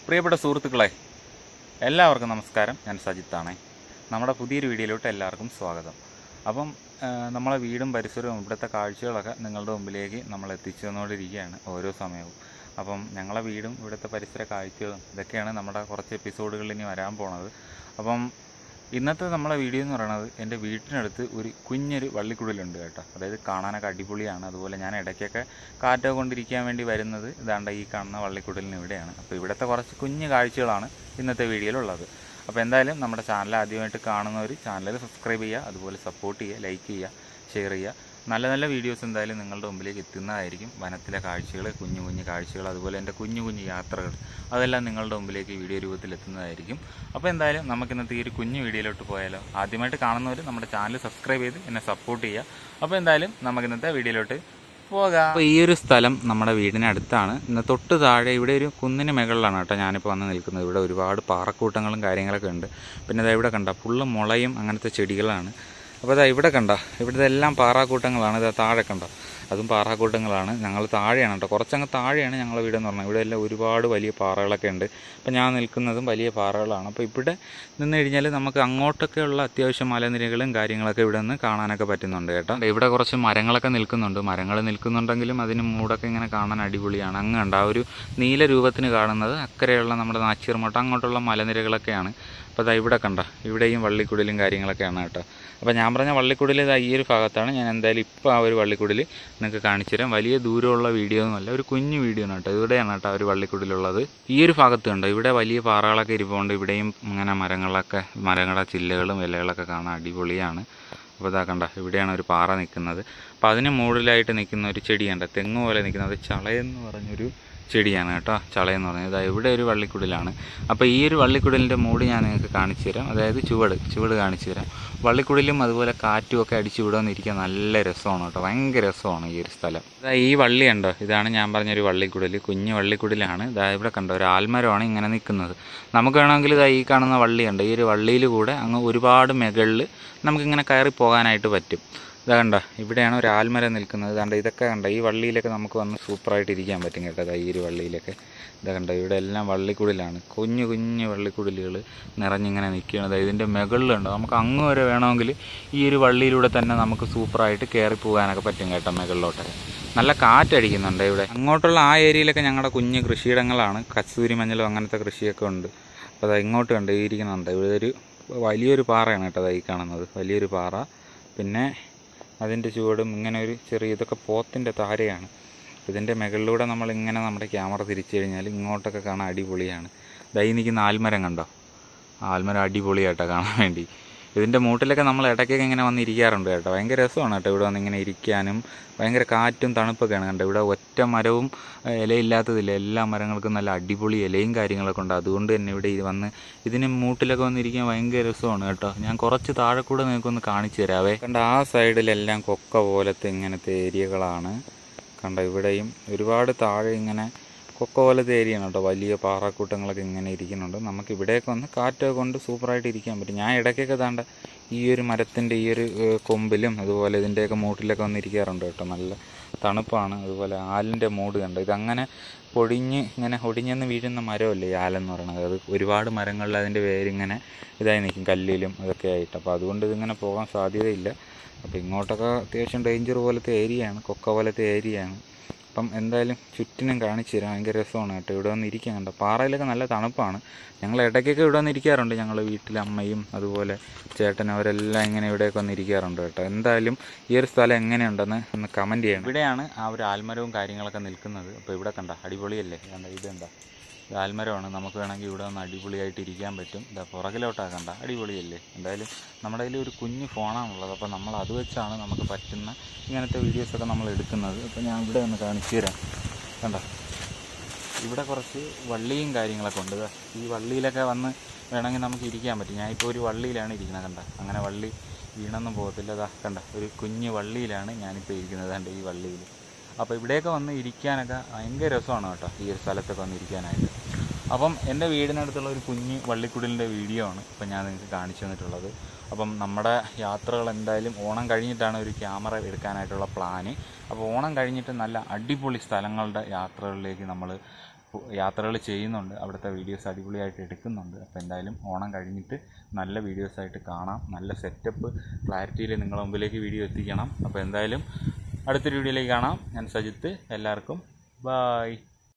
പ്രിയപ്പെട്ട സുഹൃത്തുക്കളെ, എല്ലാവർക്കും നമസ്കാരം. ഞാൻ സജിത്താണേ. നമ്മുടെ പുതിയൊരു വീഡിയോയിലോട്ട് എല്ലാവർക്കും സ്വാഗതം. അപ്പം നമ്മളെ വീടും പരിസരവും ഇവിടുത്തെ കാഴ്ചകളൊക്കെ നിങ്ങളുടെ മുമ്പിലേക്ക് നമ്മൾ എത്തിച്ചു തന്നുകൊണ്ടിരിക്കുകയാണ് ഓരോ സമയവും. അപ്പം ഞങ്ങളെ വീടും ഇവിടുത്തെ പരിസര കാഴ്ചകളും ഇതൊക്കെയാണ് നമ്മുടെ കുറച്ച് എപ്പിസോഡുകളിൽ ഇനി വരാൻ പോണത്. അപ്പം ഇന്നത്തെ നമ്മളെ വീഡിയോ എന്ന് പറയുന്നത് എൻ്റെ വീട്ടിനടുത്ത് ഒരു കുഞ്ഞൊരു വള്ളിക്കുടലുണ്ട് കേട്ടോ. അതായത് കാണാനൊക്കെ അടിപൊളിയാണ്. അതുപോലെ ഞാൻ ഇടയ്ക്കൊക്കെ കാറ്റൊക്കെ കൊണ്ടിരിക്കാൻ വേണ്ടി വരുന്നത് ഇതാണ്ട് ഈ കാണുന്ന വള്ളിക്കുടലിന് ഇവിടെയാണ്. അപ്പോൾ ഇവിടുത്തെ കുറച്ച് കുഞ്ഞു കാഴ്ചകളാണ് ഇന്നത്തെ വീഡിയോയിലുള്ളത്. അപ്പോൾ എന്തായാലും നമ്മുടെ ചാനൽ ആദ്യമായിട്ട് കാണുന്നവർ ചാനൽ സബ്സ്ക്രൈബ് ചെയ്യുക, അതുപോലെ സപ്പോർട്ട് ചെയ്യുക, ലൈക്ക് ചെയ്യുക, ഷെയർ ചെയ്യുക. നല്ല നല്ല വീഡിയോസ് എന്തായാലും നിങ്ങളുടെ മുമ്പിലേക്ക് എത്തുന്നതായിരിക്കും. വനത്തിലെ കാഴ്ചകൾ, കുഞ്ഞു കുഞ്ഞു കാഴ്ചകൾ, അതുപോലെ എൻ്റെ കുഞ്ഞു കുഞ്ഞു യാത്രകൾ, അതെല്ലാം നിങ്ങളുടെ മുമ്പിലേക്ക് വീഡിയോ രൂപത്തിൽ എത്തുന്നതായിരിക്കും. അപ്പോൾ എന്തായാലും നമുക്കിന്നത്തെ ഈ ഒരു കുഞ്ഞു വീഡിയോയിലോട്ട് പോയാലോ. ആദ്യമായിട്ട് കാണുന്നവർ നമ്മുടെ ചാനൽ സബ്സ്ക്രൈബ് ചെയ്ത് എന്നെ സപ്പോർട്ട് ചെയ്യുക. അപ്പോൾ എന്തായാലും നമുക്കിന്നത്തെ വീഡിയോയിലോട്ട് പോകാം. അപ്പോൾ ഈ ഒരു സ്ഥലം നമ്മുടെ വീടിനടുത്താണ്. ഇന്ന് തൊട്ട് താഴെ ഇവിടെ ഒരു കുന്നിന് മുകളിലാണ് കേട്ടോ ഞാനിപ്പോൾ വന്ന് നിൽക്കുന്നത്. ഇവിടെ ഒരുപാട് പാറക്കൂട്ടങ്ങളും കാര്യങ്ങളൊക്കെ ഉണ്ട്. പിന്നെ ഇതാ ഇവിടെ കണ്ട ഫുള്ള് മുളയും അങ്ങനത്തെ ചെടികളാണ്. അപ്പോൾ ഇതാ ഇവിടെ കണ്ട ഇവിടുത്തെ എല്ലാം പാറാക്കൂട്ടങ്ങളാണ്. ഇതാ താഴെ കണ്ട അതും പാറാക്കൂട്ടങ്ങളാണ്. ഞങ്ങൾ താഴെയാണ് കേട്ടോ, കുറച്ചങ്ങ് താഴെയാണ് ഞങ്ങളുടെ വീടെന്ന് പറഞ്ഞാൽ. ഇവിടെ എല്ലാം ഒരുപാട് വലിയ പാറകളൊക്കെ ഉണ്ട്. അപ്പോൾ ഞാൻ നിൽക്കുന്നതും വലിയ പാറകളാണ്. അപ്പോൾ ഇവിടെ നിന്ന് കഴിഞ്ഞാൽ നമുക്ക് അങ്ങോട്ടൊക്കെയുള്ള അത്യാവശ്യം മലനിരകളും കാര്യങ്ങളൊക്കെ ഇവിടെ നിന്ന് കാണാനൊക്കെ പറ്റുന്നുണ്ട് കേട്ടോ. ഇവിടെ കുറച്ച് മരങ്ങളൊക്കെ നിൽക്കുന്നുണ്ട്. മരങ്ങൾ നിൽക്കുന്നുണ്ടെങ്കിലും അതിന് മൂടൊക്കെ ഇങ്ങനെ കാണാൻ അടിപൊളിയാണ്. അങ്ങ് കണ്ട ആ ഒരു നീല രൂപത്തിന് കാണുന്നത് അക്കരെയുള്ള നമ്മുടെ നാച്ചിർമോട്ട അങ്ങോട്ടുള്ള മലനിരകളൊക്കെയാണ്. അപ്പോൾ അതാ ഇവിടെ കണ്ട ഇവിടെയും വള്ളിക്കുടലും കാര്യങ്ങളൊക്കെയാണ് കേട്ടോ. അപ്പോൾ ഞാൻ പറഞ്ഞ വള്ളിക്കുടൽ ഇതാ ഈ ഒരു ഭാഗത്താണ്. ഞാൻ എന്തായാലും ഇപ്പോൾ ആ ഒരു വള്ളിക്കുടൽ നിങ്ങൾക്ക് കാണിച്ചു തരാം. വലിയ ദൂരമുള്ള വീഡിയോ ഒന്നുമല്ല, ഒരു കുഞ്ഞു വീഡിയോ ആണ് കേട്ടോ. ഇവിടെയാണ് കേട്ടോ ആ ഒരു വള്ളിക്കുടലുള്ളത്. ഈ ഒരു ഭാഗത്ത് കണ്ടോ ഇവിടെ വലിയ പാറകളൊക്കെ ഇരിപ്പുണ്ട്. ഇവിടെയും ഇങ്ങനെ മരങ്ങളുടെ ചില്ലകളും ഇലകളൊക്കെ കാണാൻ അടിപൊളിയാണ്. അപ്പോൾ ഇതാ കണ്ട ഇവിടെയാണ് ഒരു പാറ നിൽക്കുന്നത്. അപ്പോൾ അതിന് മുകളിലായിട്ട് നിൽക്കുന്ന ഒരു ചെടിയുണ്ട്, തെങ്ങ് പോലെ നിൽക്കുന്നത്. ചളയെന്ന് പറഞ്ഞൊരു ചെടിയാണ് കേട്ടോ. ചളയെന്ന് പറഞ്ഞത് ഇതാ ഇവിടെ ഒരു വള്ളിക്കുടലാണ്. അപ്പോൾ ഈ ഒരു വള്ളിക്കുടലിൻ്റെ മൂട് ഞാൻ നിങ്ങൾക്ക് കാണിച്ചു തരാം. അതായത് ചുവട് കാണിച്ചു തരാം. വള്ളിക്കുടലും അതുപോലെ കാറ്റും ഒക്കെ അടിച്ച് ഇവിടെ വന്നിരിക്കാൻ നല്ല രസമാണ് കേട്ടോ. ഭയങ്കര രസമാണ് ഈ ഒരു സ്ഥലം. ഇതാ ഈ വള്ളി ഉണ്ടോ, ഇതാണ് ഞാൻ പറഞ്ഞൊരു വള്ളിക്കുടൽ, കുഞ്ഞു വള്ളിക്കുടലാണ്. ഇതാ ഇവിടെ കണ്ടോ ഒരു ആൽമരമാണ് ഇങ്ങനെ നിൽക്കുന്നത്. നമുക്ക് വേണമെങ്കിൽ ഇതാ ഈ കാണുന്ന വള്ളിയുണ്ട്, ഈ ഒരു വള്ളിയിൽ കൂടെ അങ്ങ് ഒരുപാട് മുകളിൽ നമുക്കിങ്ങനെ കയറി പോകാനായിട്ട് പറ്റും. ഇതാ കണ്ട ഇവിടെയാണ് ഒരു ആൽമരം നിൽക്കുന്നത്. കണ്ട ഇതൊക്കെ കണ്ട ഈ വള്ളിയിലൊക്കെ നമുക്ക് വന്ന് സൂപ്പറായിട്ട് ഇരിക്കാൻ പറ്റും കേട്ടോ. ഈ ഒരു വള്ളിയിലൊക്കെ ഇതാ കണ്ട ഇവിടെ എല്ലാം വള്ളിക്കുടലാണ്. കുഞ്ഞു കുഞ്ഞു വള്ളിക്കുടലുകൾ നിറഞ്ഞിങ്ങനെ നിൽക്കുകയാണ്. ഇതിൻ്റെ മുകളിലുണ്ട്. നമുക്ക് അങ്ങ് വരെ വേണമെങ്കിൽ ഈ ഒരു വള്ളിയിലൂടെ തന്നെ നമുക്ക് സൂപ്പറായിട്ട് കയറി പോകാനൊക്കെ പറ്റും കേട്ടോ. മുകളിലോട്ടൊക്കെ നല്ല കാറ്റടിക്കുന്നുണ്ട് ഇവിടെ. അങ്ങോട്ടുള്ള ആ ഏരിയയിലൊക്കെ ഞങ്ങളുടെ കുഞ്ഞ് കൃഷിയിടങ്ങളാണ്. കസ്തൂരി മഞ്ഞളും അങ്ങനത്തെ കൃഷിയൊക്കെ ഉണ്ട്. അപ്പോൾ അത് ഇങ്ങോട്ട് കണ്ട് ഇരിക്കുന്നുണ്ട്. ഇവിടെ ഒരു വലിയൊരു പാറയാണ് കേട്ടോ ഈ കാണുന്നത്, വലിയൊരു പാറ. പിന്നെ അതിൻ്റെ ചുവടും ഇങ്ങനെ ഒരു ചെറിയ ഇതൊക്കെ പോത്തിൻ്റെ താരയാണ്. ഇതിൻ്റെ മുകളിലൂടെ നമ്മളിങ്ങനെ നമ്മുടെ ക്യാമറ തിരിച്ചു കഴിഞ്ഞാൽ ഇങ്ങോട്ടൊക്കെ കാണാൻ അടിപൊളിയാണ്. ദൈ നിൽക്കുന്ന ആൽമരം കണ്ടോ, ആൽമരം അടിപൊളിയായിട്ടോ കാണാൻ വേണ്ടി. ഇതിൻ്റെ മൂട്ടിലൊക്കെ നമ്മൾ ഇടയ്ക്കൊക്കെ ഇങ്ങനെ വന്നിരിക്കാറുണ്ട് കേട്ടോ. ഭയങ്കര രസമാണ് കേട്ടോ ഇവിടെ വന്ന് ഇങ്ങനെ ഇരിക്കാനും. ഭയങ്കര കാറ്റും തണുപ്പൊക്കെയാണ് കണ്ടോ. ഇവിടെ ഒറ്റ മരവും ഇലയില്ലാത്തതില്ല, എല്ലാ മരങ്ങൾക്കും നല്ല അടിപൊളി ഇലയും കാര്യങ്ങളൊക്കെ ഉണ്ട്. അതുകൊണ്ട് തന്നെ ഇവിടെ വന്ന് ഇതിന് മൂട്ടിലൊക്കെ വന്നിരിക്കാൻ ഭയങ്കര രസമാണ് കേട്ടോ. ഞാൻ കുറച്ച് താഴെ കൂടെ നിങ്ങൾക്കൊന്ന് കാണിച്ചു തരാവേ. കണ്ട ആ സൈഡിലെല്ലാം കൊക്ക പോലത്തെ ഇങ്ങനത്തെ ഏരിയകളാണ് കണ്ടോ. ഇവിടെയും ഒരുപാട് താഴെ ഇങ്ങനെ കൊക്ക പോലത്തെ ഏരിയയാണ് കേട്ടോ. വലിയ പാറക്കൂട്ടങ്ങളൊക്കെ ഇങ്ങനെ ഇരിക്കുന്നുണ്ട്. നമുക്ക് ഇവിടെയൊക്കെ വന്ന് കാറ്റൊക്കെ കൊണ്ട് സൂപ്പറായിട്ട് ഇരിക്കാൻ പറ്റും. ഞാൻ ഇടയ്ക്കൊക്കെ താണ്ട ഈ ഒരു മരത്തിൻ്റെ ഈ ഒരു കൊമ്പിലും അതുപോലെ ഇതിൻ്റെയൊക്കെ മൂട്ടിലൊക്കെ വന്നിരിക്കാറുണ്ട് കേട്ടോ. നല്ല തണുപ്പാണ്. അതുപോലെ ആലിൻ്റെ മൂട് കണ്ടോ, ഇതങ്ങനെ ഒടിഞ്ഞെന്ന് വീഴുന്ന മരമല്ലേ ഈ ആലെന്ന് പറയുന്നത്. അത് ഒരുപാട് മരങ്ങളിൽ അതിൻ്റെ വേരിങ്ങനെ ഇതായി നിൽക്കും, കല്ലിലും അതൊക്കെ ആയിട്ട്. അപ്പോൾ അതുകൊണ്ട് ഇതിങ്ങനെ പോകാൻ സാധ്യതയില്ല. അപ്പോൾ ഇങ്ങോട്ടൊക്കെ അത്യാവശ്യം ഡേഞ്ചർ പോലത്തെ ഏരിയയാണ്, കൊക്ക പോലത്തെ ഏരിയയാണ്. അപ്പം എന്തായാലും ചുറ്റിനും കാണിച്ചു തരാം. ഭയങ്കര രസമാണ് കേട്ടോ ഇവിടെ വന്ന് ഇരിക്കാൻ കണ്ടോ. പാറയിലൊക്കെ നല്ല തണുപ്പാണ്. ഞങ്ങൾ ഇടയ്ക്കൊക്കെ ഇവിടെ വന്ന് ഇരിക്കാറുണ്ട്. ഞങ്ങൾ വീട്ടിൽ അമ്മയും അതുപോലെ ചേട്ടനും അവരെല്ലാം ഇങ്ങനെ ഇവിടെയൊക്കെ വന്ന് ഇരിക്കാറുണ്ട് കേട്ടോ. എന്തായാലും ഈ ഒരു സ്ഥലം എങ്ങനെയുണ്ടെന്ന് ഒന്ന് കമൻറ്റ് ചെയ്യണം. ഇവിടെയാണ് ആ ഒരു ആൽമരവും കാര്യങ്ങളൊക്കെ നിൽക്കുന്നത്. അപ്പോൾ ഇവിടെ കണ്ട അടിപൊളിയല്ലേ, കണ്ട ഇതെന്താ ആൽമരമാണ്. നമുക്ക് വേണമെങ്കിൽ ഇവിടെ ഒന്ന് അടിപൊളിയായിട്ട് ഇരിക്കാൻ പറ്റും. ഇതാ പുറകിലോട്ടാക്കണ്ട, അടിപൊളിയല്ലേ. എന്തായാലും നമ്മുടെ കയ്യിൽ ഒരു കുഞ്ഞു ഫോണാണുള്ളത്. അപ്പോൾ നമ്മൾ അത് വെച്ചാണ് നമുക്ക് പറ്റുന്ന ഇങ്ങനത്തെ വീഡിയോസൊക്കെ നമ്മൾ എടുക്കുന്നത്. അപ്പോൾ ഞാൻ ഇവിടെ ഒന്ന് കാണിച്ചു തരാം. കണ്ട ഇവിടെ കുറച്ച് വള്ളിയും കാര്യങ്ങളൊക്കെ ഉണ്ട്. ഈ വള്ളിയിലൊക്കെ വന്ന് വേണമെങ്കിൽ നമുക്ക് ഇരിക്കാൻ പറ്റും. ഞാനിപ്പോൾ ഒരു വള്ളിയിലാണ് ഇരിക്കുന്നത് കണ്ട. അങ്ങനെ വള്ളി വീണൊന്നും പോകത്തില്ല. അതാ കണ്ട ഒരു കുഞ്ഞു വള്ളിയിലാണ് ഞാനിപ്പോൾ ഇരിക്കുന്നത് കണ്ട, ഈ വള്ളിയിൽ. അപ്പോൾ ഇവിടെയൊക്കെ വന്ന് ഇരിക്കാനൊക്കെ ഭയങ്കര രസമാണ് കേട്ടോ, ഈ ഒരു സ്ഥലത്തൊക്കെ വന്ന് ഇരിക്കാനായിട്ട്. അപ്പം എൻ്റെ വീടിനടുത്തുള്ള ഒരു കുഞ്ഞ് വള്ളിക്കുടലിൻ്റെ വീഡിയോ ആണ് ഇപ്പം ഞാൻ നിങ്ങൾക്ക് കാണിച്ചു തന്നിട്ടുള്ളത്. അപ്പം നമ്മുടെ യാത്രകൾ എന്തായാലും ഓണം കഴിഞ്ഞിട്ടാണ് ഒരു ക്യാമറ എടുക്കാനായിട്ടുള്ള പ്ലാന്. അപ്പോൾ ഓണം കഴിഞ്ഞിട്ട് നല്ല അടിപൊളി സ്ഥലങ്ങളുടെ യാത്രകളിലേക്ക് നമ്മൾ യാത്രകൾ ചെയ്യുന്നുണ്ട്. അവിടുത്തെ വീഡിയോസ് അടിപൊളിയായിട്ട് എടുക്കുന്നുണ്ട്. അപ്പോൾ എന്തായാലും ഓണം കഴിഞ്ഞിട്ട് നല്ല വീഡിയോസായിട്ട് കാണാം. നല്ല സെറ്റപ്പ് ക്ലാരിറ്റിയിൽ നിങ്ങളുടെ മുമ്പിലേക്ക് വീഡിയോ എത്തിക്കണം. അപ്പോൾ എന്തായാലും അടുത്തൊരു വീഡിയോയിലേക്ക് കാണാം. ഞാൻ സജിത്ത്. എല്ലാവർക്കും ബായ്.